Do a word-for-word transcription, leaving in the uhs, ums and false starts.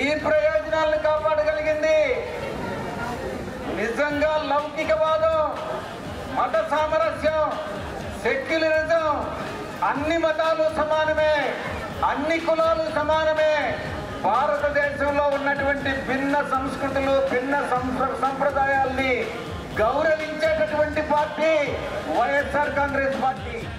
మీ ప్రయోజనాలను కాపాడగలిగింది. నిజంగా లౌకికవాదం, మత సామరస్యం, సెక్యులరిజం, అన్ని మతాలు సమానమే, అన్ని కులాలు సమానమే, భారతదేశంలో ఉన్నటువంటి భిన్న సంస్కృతులు, భిన్న సంప్రదాయాల్ని గౌరవించేటటువంటి పార్టీ వైఎస్ఆర్ కాంగ్రెస్ పార్టీ.